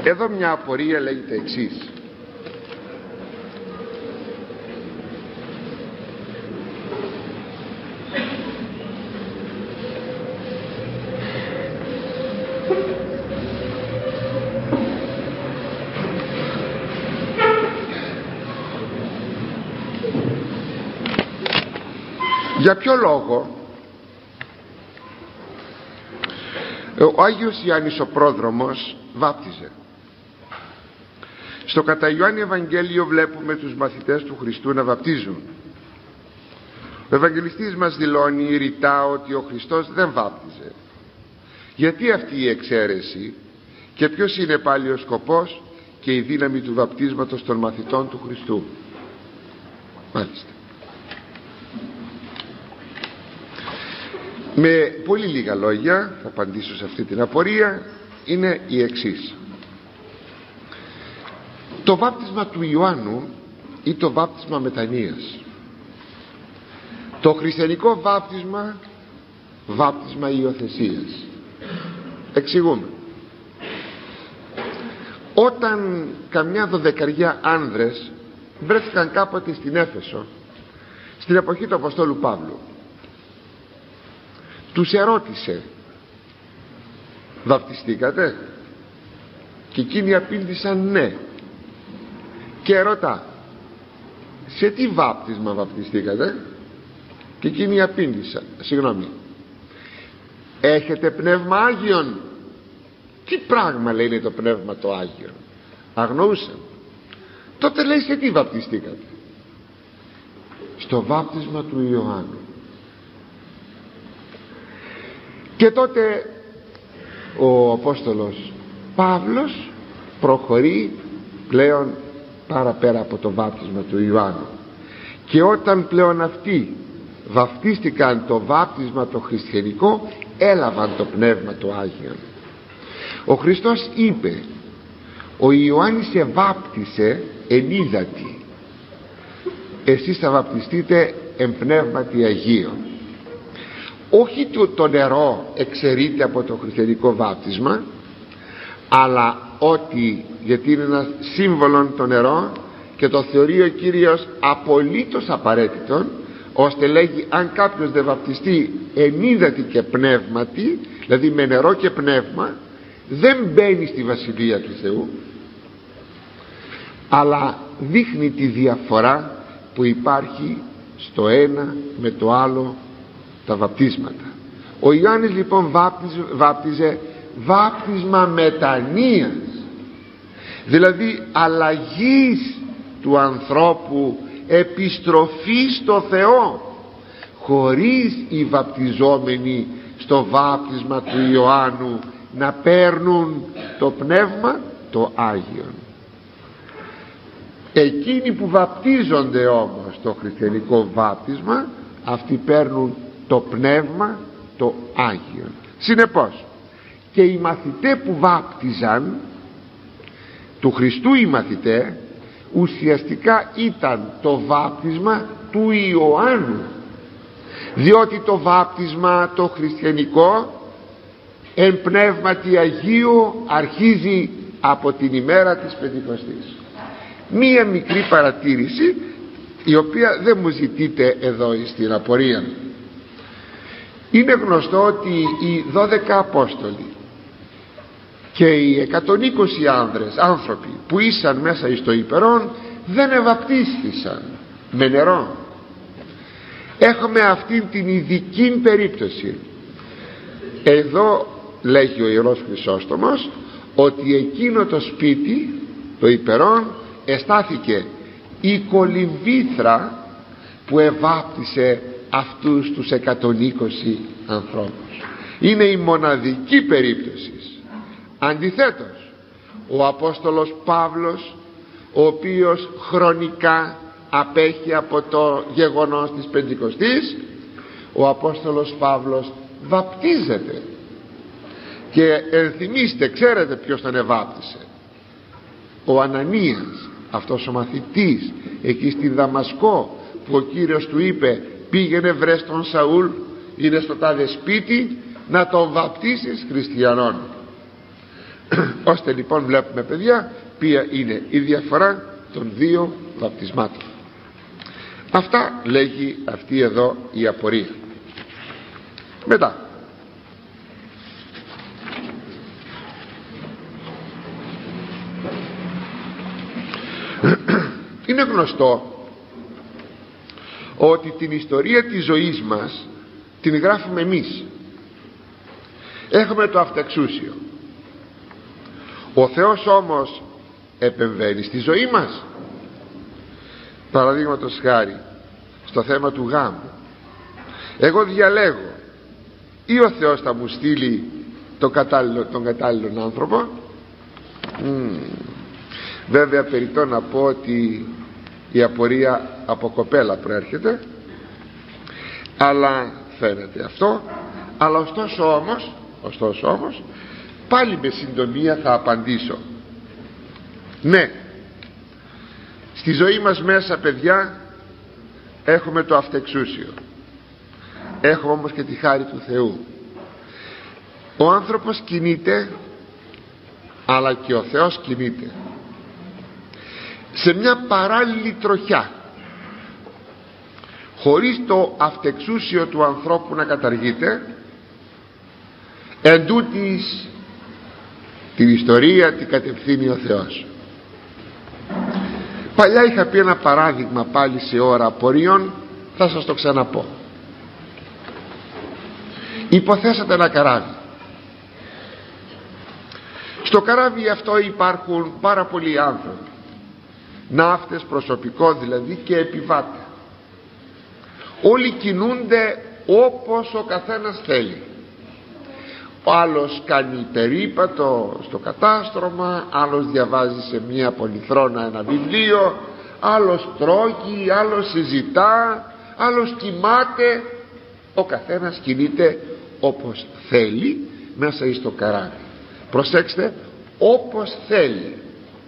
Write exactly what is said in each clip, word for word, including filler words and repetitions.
Εδώ μια απορία λέγεται εξής: για ποιο λόγο ο Άγιος Ιωάννης ο Πρόδρομος βάπτιζε? Στο κατά Ιωάννη Ευαγγέλιο βλέπουμε τους μαθητές του Χριστού να βαπτίζουν. Ο Ευαγγελιστής μας δηλώνει ρητά ότι ο Χριστός δεν βάπτιζε. Γιατί αυτή η εξαίρεση και ποιος είναι πάλι ο σκοπός και η δύναμη του βαπτίσματος των μαθητών του Χριστού? Μάλιστα, με πολύ λίγα λόγια θα απαντήσω σε αυτή την απορία. Είναι η εξής: το βάπτισμα του Ιωάννου ή το βάπτισμα μετανοίας, το χριστιανικό βάπτισμα, βάπτισμα υιοθεσίας. Εξηγούμε. Όταν καμιά δωδεκαριά άνδρες βρέθηκαν κάποτε στην Έφεσο στην εποχή του Αποστόλου Παύλου, τους ερώτησε, βαπτιστήκατε? Και εκείνοι απήντησαν ναι. Και ρωτά, σε τι βάπτισμα βαπτιστήκατε? Και εκείνοι απήντησαν, συγγνώμη, έχετε πνεύμα Άγιον? Τι πράγμα λέει είναι το πνεύμα το Άγιον? Αγνοούσαν. Τότε λέει, σε τι βαπτιστήκατε? Στο βάπτισμα του Ιωάννου. Και τότε ο Απόστολος Παύλος προχωρεί πλέον παραπέρα από το βάπτισμα του Ιωάννου, και όταν πλέον αυτοί βαπτίστηκαν το βάπτισμα το χριστιανικό, έλαβαν το πνεύμα το Άγιον. Ο Χριστός είπε, ο Ιωάννης σε βάπτισε εν ύδατι, εσείς θα βαπτιστείτε εν πνεύματι Αγίον. Όχι το, το νερό εξαιρείται από το χριστιανικό βάπτισμα, αλλά ότι, γιατί είναι ένα σύμβολο το νερό και το θεωρεί ο Κύριος απολύτως απαραίτητον, ώστε λέγει, αν κάποιος δεν βαπτιστεί εν ύδατι και πνεύματι, δηλαδή με νερό και πνεύμα, δεν μπαίνει στη Βασιλεία του Θεού. Αλλά δείχνει τη διαφορά που υπάρχει στο ένα με το άλλο τα βαπτίσματα. Ο Ιωάννης λοιπόν βάπτιζε, βάπτιζε βάπτισμα μετανοίας, δηλαδή αλλαγής του ανθρώπου, επιστροφή στο Θεό, χωρίς οι βαπτιζόμενοι στο βάπτισμα του Ιωάννου να παίρνουν το πνεύμα το Άγιον. Εκείνοι που βαπτίζονται όμως στο χριστιανικό βάπτισμα, αυτοί παίρνουν το πνεύμα το Άγιον. Συνεπώς και οι μαθητές που βάπτιζαν του Χριστού, οι μαθητές, ουσιαστικά ήταν το βάπτισμα του Ιωάννου, διότι το βάπτισμα το χριστιανικό εν πνεύματι Αγίου αρχίζει από την ημέρα της Πεντηκοστής. Μία μικρή παρατήρηση, η οποία δεν μου ζητείτε εδώ στην απορία. Είναι γνωστό ότι οι δώδεκα Απόστολοι και οι εκατόν είκοσι άνδρες, άνθρωποι που ήσαν μέσα εις το υπερόν, δεν ευαπτίστησαν με νερό. Έχουμε αυτήν την ειδική περίπτωση. Εδώ λέγει ο Ιερός Χρυσόστομος ότι εκείνο το σπίτι, το υπερόν, εστάθηκε η κολυμβήθρα που ευάπτισε αυτούς τους εκατόν είκοσι ανθρώπους. Είναι η μοναδική περίπτωση. Αντιθέτως, ο Απόστολος Παύλος, ο οποίος χρονικά απέχει από το γεγονός της Πεντηκοστής, ο Απόστολος Παύλος βαπτίζεται. Και ενθυμίστε, ξέρετε ποιος τον ευάπτισε? Ο Ανανίας, αυτός ο μαθητής εκεί στη Δαμασκό, που ο Κύριος του είπε, πήγαινε βρες τον Σαούλ, είναι στο τάδε σπίτι, να τον βαπτίσεις χριστιανών. Ώστε λοιπόν βλέπουμε, παιδιά, ποια είναι η διαφορά των δύο βαπτισμάτων. Αυτά λέγει αυτή εδώ η απορία. Μετά είναι γνωστό ότι την ιστορία της ζωής μας την γράφουμε εμείς. Έχουμε το αυτεξούσιο. Ο Θεός όμως επεμβαίνει στη ζωή μας. Παραδείγματος χάρη στο θέμα του γάμου, εγώ διαλέγω, ή ο Θεός θα μου στείλει τον κατάλληλο, τον κατάλληλον άνθρωπο. Mm. Βέβαια περιττό να πω ότι η απορία από κοπέλα προέρχεται, αλλά φαίνεται αυτό. Αλλά ωστόσο όμως, ωστόσο όμως πάλι με συντομία θα απαντήσω. Ναι, στη ζωή μας μέσα, παιδιά, έχουμε το αυτεξούσιο, έχουμε όμως και τη χάρη του Θεού. Ο άνθρωπος κινείται, αλλά και ο Θεός κινείται σε μια παράλληλη τροχιά, χωρίς το αυτεξούσιο του ανθρώπου να καταργείται. Εν τούτης την ιστορία την κατευθύνει ο Θεός. Παλιά είχα πει ένα παράδειγμα πάλι σε ώρα απορρίων, θα σας το ξαναπώ. Υποθέσατε ένα καράβι. Στο καράβι αυτό υπάρχουν πάρα πολλοί άνθρωποι, ναύτες, προσωπικό δηλαδή, και επιβάτε. Όλοι κινούνται όπως ο καθένας θέλει. Ο άλλος κάνει περίπατο στο κατάστρωμα, άλλος διαβάζει σε μια πολυθρόνα ένα βιβλίο, άλλος τρώγει, άλλος συζητά, άλλος κοιμάται. Ο καθένας κινείται όπως θέλει μέσα στο καράβι. Προσέξτε, όπως θέλει.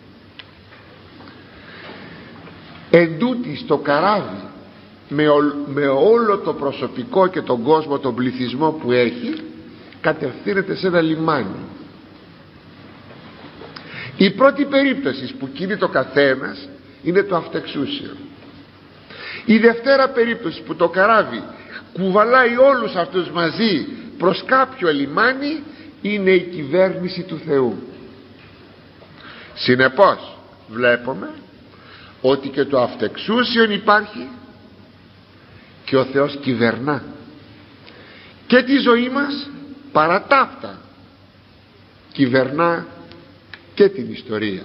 Εν τούτης το καράβι με, ο, με όλο το προσωπικό και τον κόσμο, τον πληθυσμό που έχει, κατευθύνεται σε ένα λιμάνι. Η πρώτη περίπτωση που κινείται ο καθένας είναι το αυτεξούσιο. Η δευτέρα περίπτωση που το καράβι κουβαλάει όλους αυτούς μαζί προς κάποιο λιμάνι είναι η κυβέρνηση του Θεού. Συνεπώς βλέπουμε ότι και το αυτεξούσιο υπάρχει και ο Θεός κυβερνά και τη ζωή μας, παρά ταύτα κυβερνά και την ιστορία.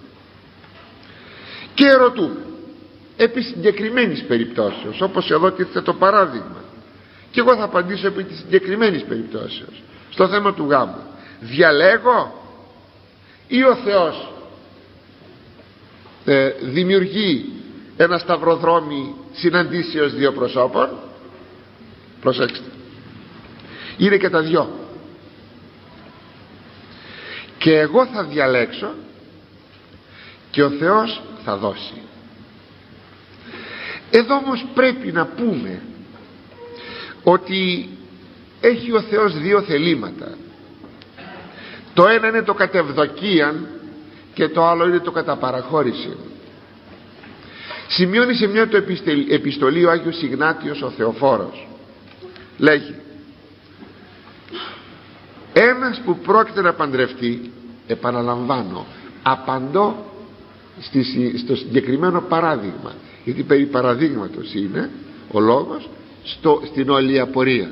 Και ρωτούμε επί συγκεκριμένης περιπτώσεως, όπως εδώ τίθεται το παράδειγμα, και εγώ θα απαντήσω επί της συγκεκριμένης περιπτώσεως, στο θέμα του γάμου. Διαλέγω ή ο Θεός ε, δημιουργεί ένα σταυροδρόμι συναντήσεως δύο προσώπων? Προσέξτε, είναι και τα δυο. Και εγώ θα διαλέξω και ο Θεός θα δώσει. Εδώ όμως πρέπει να πούμε ότι έχει ο Θεός δύο θελήματα. Το ένα είναι το κατευδοκίαν και το άλλο είναι το κατά παραχώρηση. Σημειώνει σε μια του επιστολή ο Άγιος Ιγνάτιος ο Θεοφόρος, λέγει: ένας που πρόκειται να παντρευτεί, επαναλαμβάνω, απαντώ στη, στο συγκεκριμένο παράδειγμα, γιατί περί παραδείγματος είναι ο λόγος στο, στην όλη απορία.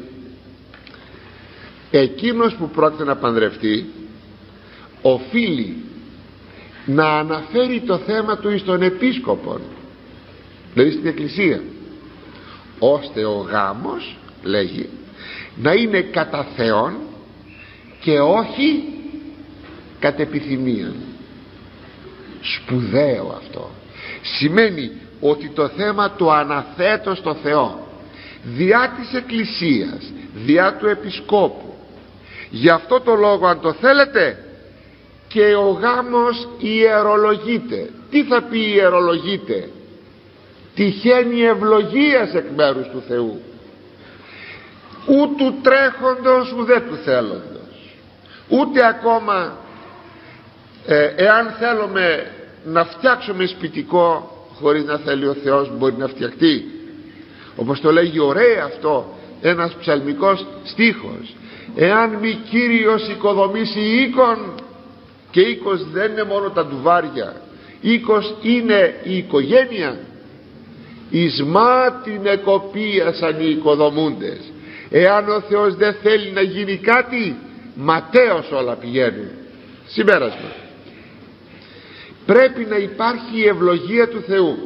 Εκείνος που πρόκειται να παντρευτεί οφείλει να αναφέρει το θέμα του εις τον επίσκοπον, δηλαδή στην εκκλησία, ώστε ο γάμος, λέγει, να είναι κατά Θεόν και όχι κατ' επιθυμία. Σπουδαίο αυτό. Σημαίνει ότι το θέμα το αναθέτω στο Θεό, διά της εκκλησίας, διά του επισκόπου. Γι' αυτό το λόγο, αν το θέλετε, και ο γάμος ιερολογείται. Τι θα πει ιερολογείται? Τυχαίνει ευλογίας εκ μέρους του Θεού, ούτου τρέχοντος ουδέ του θέλοντος. Ούτε ακόμα ε, εάν θέλουμε να φτιάξουμε σπιτικό χωρίς να θέλει ο Θεός, μπορεί να φτιαχτεί, όπως το λέγει ωραία αυτό ένας ψαλμικός στίχος: εάν μη Κύριος οικοδομήσει οίκον, και οίκος δεν είναι μόνο τα ντουβάρια, οίκος είναι η οικογένεια, εις μα την εκοπίασαν οι οικοδομούντες. Εάν ο Θεός δεν θέλει να γίνει κάτι, ματέως όλα πηγαίνουν. Συμπέρασμα: πρέπει να υπάρχει η ευλογία του Θεού,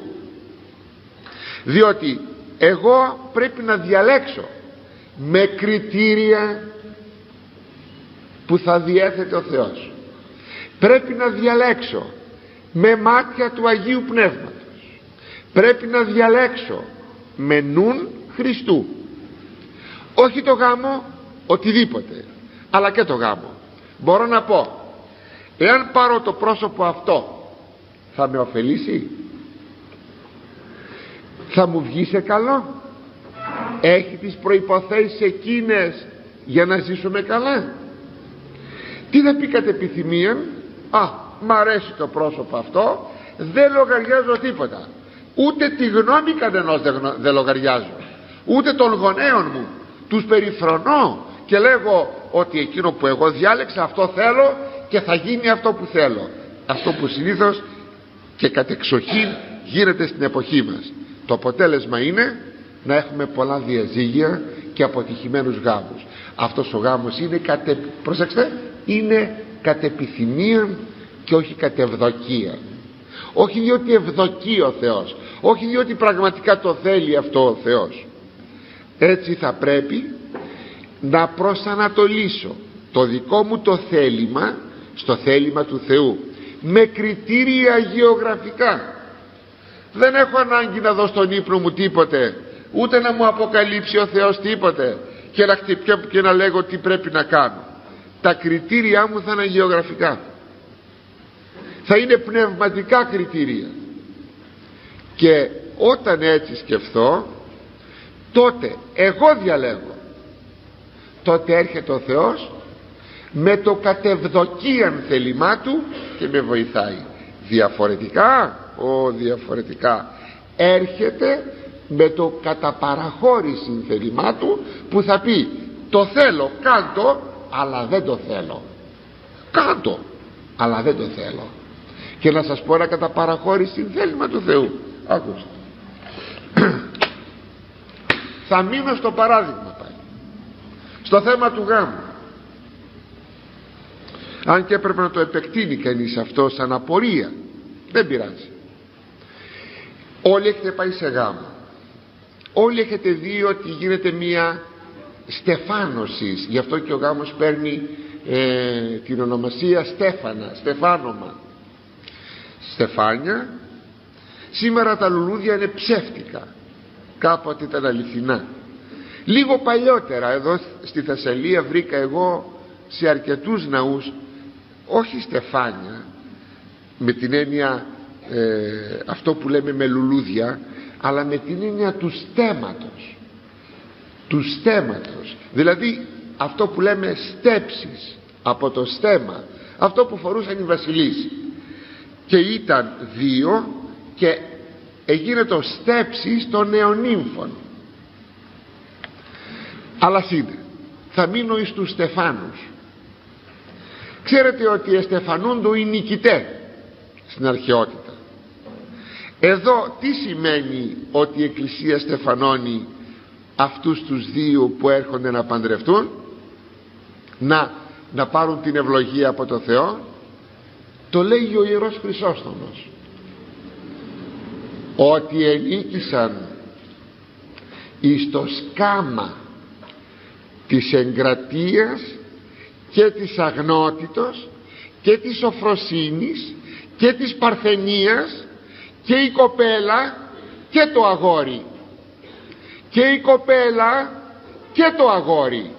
διότι εγώ πρέπει να διαλέξω με κριτήρια που θα διέθετε ο Θεός. Πρέπει να διαλέξω με μάτια του Αγίου Πνεύματος. Πρέπει να διαλέξω με νουν Χριστού. Όχι το γάμο, οτιδήποτε, αλλά και το γάμο. Μπορώ να πω, εάν πάρω το πρόσωπο αυτό, θα με ωφελήσει, θα μου βγει σε καλό, έχει τις προϋποθέσεις εκείνες για να ζήσουμε καλά. Τι θα πει κατ' επιθυμία? Α, μ' αρέσει το πρόσωπο αυτό, δεν λογαριάζω τίποτα, ούτε τη γνώμη κανενός δεν, δεν λογαριάζω, ούτε των γονέων μου, τους περιφρονώ και λέγω ότι εκείνο που εγώ διάλεξα αυτό θέλω και θα γίνει αυτό που θέλω. Αυτό που συνήθως και κατεξοχήν γίνεται στην εποχή μας. Το αποτέλεσμα είναι να έχουμε πολλά διαζύγια και αποτυχημένους γάμους. Αυτός ο γάμος είναι κατε... προσέξτε, είναι κατ' επιθυμία και όχι κατ' ευδοκία. Όχι διότι ευδοκεί ο Θεός, όχι διότι πραγματικά το θέλει αυτό ο Θεός. Έτσι θα πρέπει να προσανατολίσω το δικό μου το θέλημα στο θέλημα του Θεού, με κριτήρια γεωγραφικά. Δεν έχω ανάγκη να δω στον ύπνο μου τίποτε, ούτε να μου αποκαλύψει ο Θεός τίποτε και να χτυπιώ και να λέγω τι πρέπει να κάνω. Τα κριτήριά μου θα είναι γεωγραφικά, θα είναι πνευματικά κριτήρια, και όταν έτσι σκεφτώ, τότε εγώ διαλέγω. Τότε έρχεται ο Θεός με το κατευδοκίαν θέλημά του και με βοηθάει. Διαφορετικά, ο διαφορετικά έρχεται με το καταπαραχώρηση θέλημά του, που θα πει το θέλω, κάντο, αλλά δεν το θέλω. Κάντο, αλλά δεν το θέλω. Και να σας πω ένα καταπαραχώρηση θέλημα του Θεού. Άκουστε. Θα μείνω στο παράδειγμα πάλι, στο θέμα του γάμου, αν και έπρεπε να το επεκτείνει κανείς αυτό σαν απορία, δεν πειράζει. Όλοι έχετε πάει σε γάμο, όλοι έχετε δει ότι γίνεται μία στεφάνωση, γι' αυτό και ο γάμος παίρνει ε, την ονομασία Στέφανα, στεφάνομα, στεφάνια. Σήμερα τα λουλούδια είναι ψεύτικα, κάποτε ήταν αληθινά. Λίγο παλιότερα εδώ στη Θεσσαλία βρήκα εγώ σε αρκετούς ναούς όχι στεφάνια με την έννοια ε, αυτό που λέμε με λουλούδια, αλλά με την έννοια του στέματος, του στέματος, δηλαδή αυτό που λέμε στέψεις από το στέμα, αυτό που φορούσαν οι βασιλείς, και ήταν δύο και έγινε το στέψεις των νεονύμφων. Αλλά είναι, θα μείνω εις τους στεφάνους. Ξέρετε ότι εστεφανούντο οι νικητέ στην αρχαιότητα. Εδώ τι σημαίνει ότι η Εκκλησία στεφανώνει αυτούς τους δύο που έρχονται να παντρευτούν, να, να πάρουν την ευλογία από το Θεό? Το λέει ο Ιερός Χρυσόστομος, ότι ενίκησαν εις το σκάμα της εγκρατείας και της αγνότητος και της σοφροσύνης και της παρθενίας, και η κοπέλα και το αγόρι, και η κοπέλα και το αγόρι.